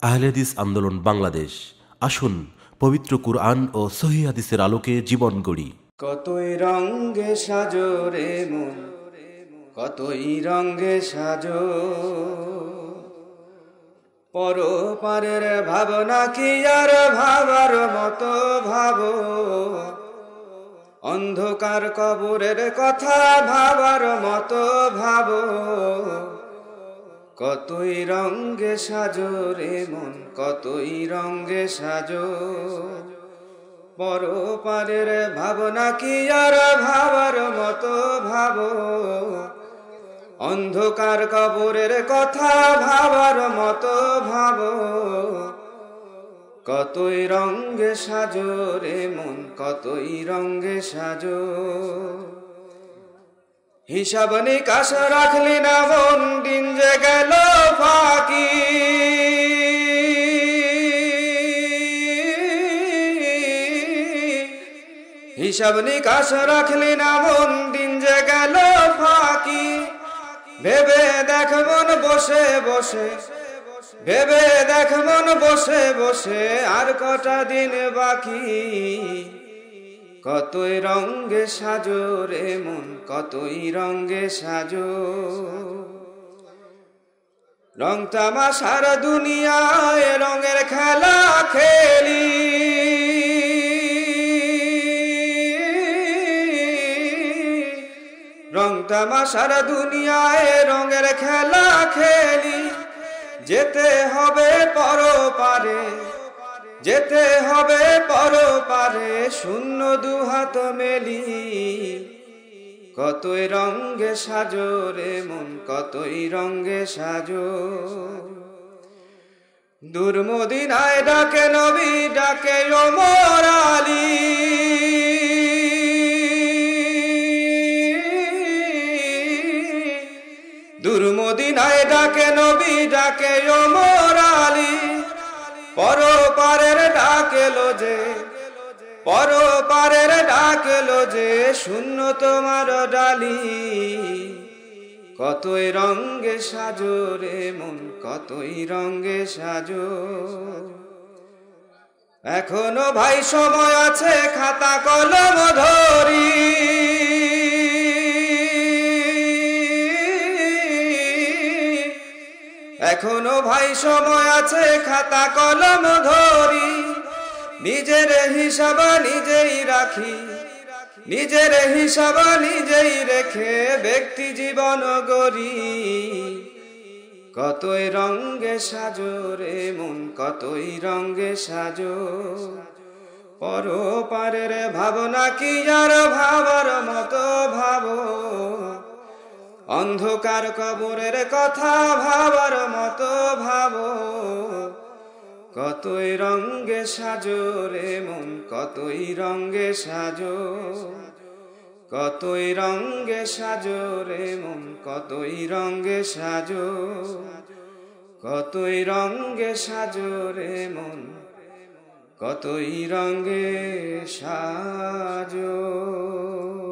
আহলে হাদিস আন্দোলন বাংলাদেশ। আসুন পবিত্র কুরআন ও সহিহ হাদিসের আলোকে জীবন গড়ি। কতই রঙে সাজো রে মন, কতই রঙে সাজো, পরপারের ভাবনা কি আর ভাবার মতো ভাবো, অন্ধকার কবরের কথা ভাবার মতো ভাবো। কতই রঙে সাজো রে মন, কতই রঙে সাজো, পরপারের ভাবনা কি আর ভাবার মতো ভাবো, অন্ধকার কবরের কথা ভাবার মতো ভাবো। কতই রঙে সাজো রে মন, কতই রঙে সাজো, হিসাব নিকাশ রাখলি না মন, দিন যে গেল ফাঁকি। হিসাব নিকাশ রাখলি না মন, দিন যে গেল ফাঁকি। ভেবে দেখ মন বসে বসে, ভেবে দেখ মন বসে বসে, আর কটা দিন বাকি। কতই রঙে সাজো রে মন, কতই রঙে সাজো, রং তামাশার দুনিয়ায় রঙের খেলা খেলি। রং তামাশার দুনিয়ায় রঙের খেলা খেলি, যেতে হবে পরপারে, যেতে হবে পরপারে, শূন্য দুহাত মেলি। কতই রঙে সাজো রে মন, কতই রঙে সাজো, দূর মদিনায় ডাকে নবী, ডাকে ওমর আলী। দূর মদিনায় ডাকে নবী, ডাকে ওমর আলী। পরপারের ডাকেলো যে, পরপারের ডাকেলো যে, শূন্য তোমার ডালি। কতই রঙে সাজো রে মন, কতই রঙে সাজো, এখনো ভাই সময় আছে, খাতা কলম ধরি। এখনো ভাই সময় আছে, খাতা কলম ধরি। নিজের হিসাব নিজেই রাখি, নিজের হিসাব নিজেই রেখে ব্যক্তি জীবন গড়ি। কতই রঙে সাজো রে মন, কতই রঙে সাজো, পরপারের ভাবনা কি আর ভাবার মতো ভাবো, অন্ধকার কবরের কথা ভাবার মতো ভাবো। কতই রঙে সাজো রে মন, কতই রঙে সাজো, কতই রঙে সাজো রে মন, কতই রঙে সাজো, কতই রঙে সাজো রে মন, কতই রঙে সাজো।